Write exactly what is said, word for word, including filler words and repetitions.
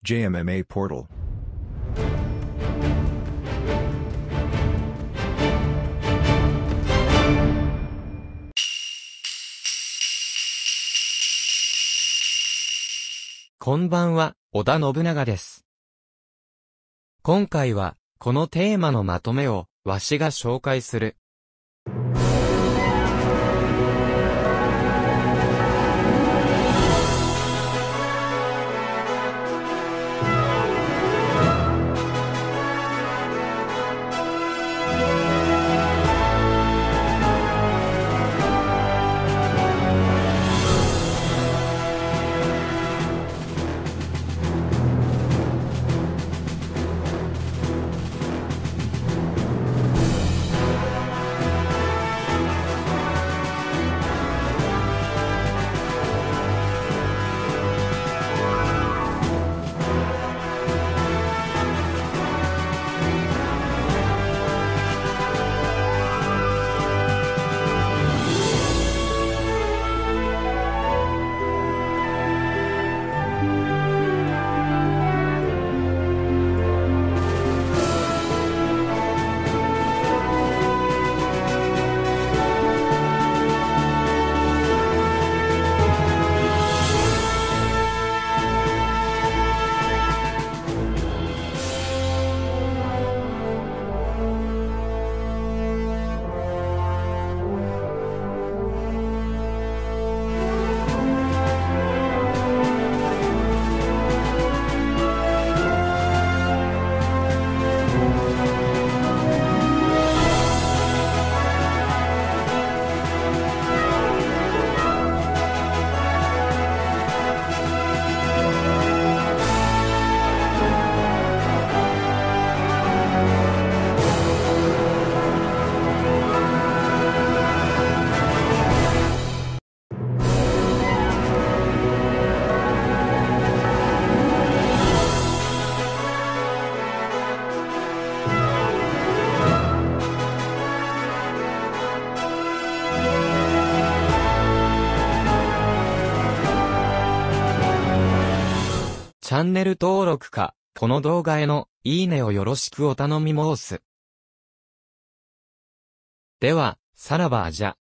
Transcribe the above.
ジェイエムエムエー Portal。 こんばんは、織田信長です。今回は、このテーマのまとめを、わしが紹介する。チャンネル登録か、この動画へのいいねをよろしくお頼み申す。では、さらばじゃ。